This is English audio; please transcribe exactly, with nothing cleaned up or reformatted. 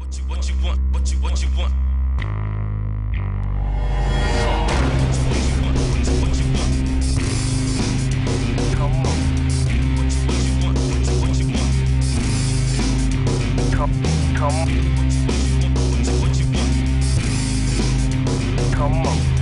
What you want? What you what you want? Come on. What you want? What you what you want? Come come. What you what you want? Come on.